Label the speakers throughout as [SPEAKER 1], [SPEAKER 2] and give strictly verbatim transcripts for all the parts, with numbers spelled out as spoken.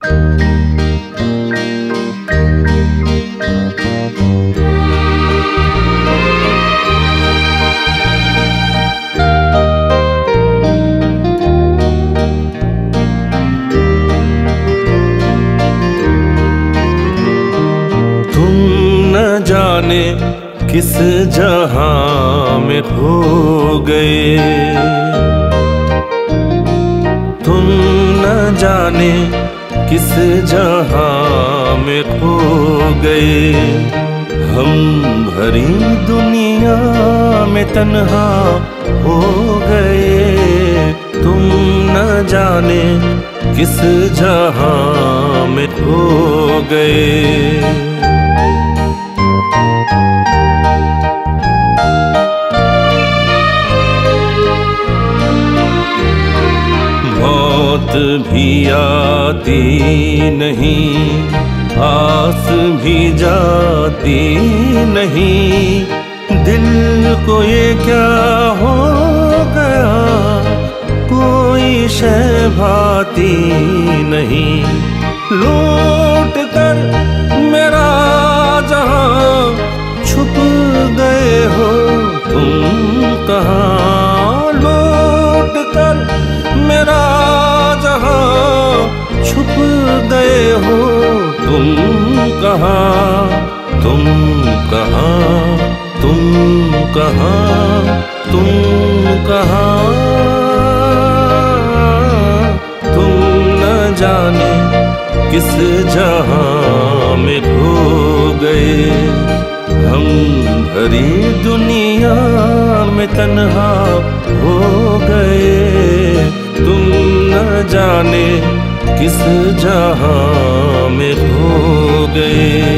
[SPEAKER 1] जाने किस जहां में खो गए, तुम न जाने किस जहां में खो गए। हम भरी दुनिया में तन्हा हो गए, तुम न जाने किस जहां में खो गए। मौत भी आती नहीं, आस भी जाती नहीं, दिल को ये क्या हो गया, कोई शय भाती नहीं। लूट कर मेरा जहां छुप गए हो तुम कहाँ, लूट कर मेरा जहां छुप गए हो तुम कहाँ, तुम कहाँ, तुम कहाँ, तुम कहाँ। तुम न जाने किस जहां में खो गए, हम भरी दुनिया में तन्हा हो गए। तुम न जाने किस जहां में खो गए।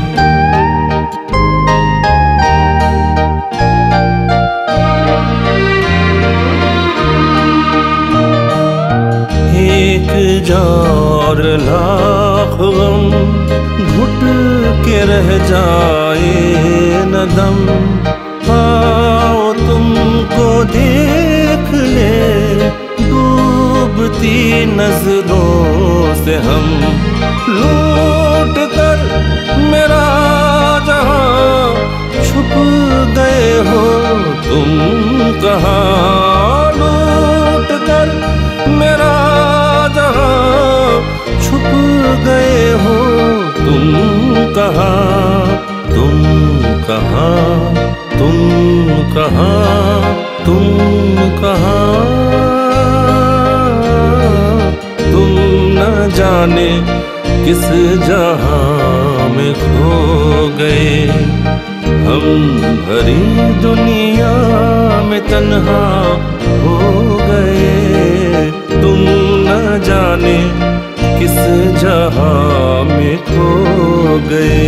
[SPEAKER 1] एक जार लाख गम घुट के रह जाए न दम, आओ तुमको देख ले डूबती नजरों से हम। लूट कर मेरा जहां छुप गए हो तुम कहाँ, लूट कर मेरा जहां छुप गए हो तुम कहाँ, तुम कहाँ, तुम कहाँ, तुम कहाँ। तुम न जाने किस जहां में खो गए, हम भरी दुनिया में तन्हा हो गए। तुम न जाने किस जहां में खो गए।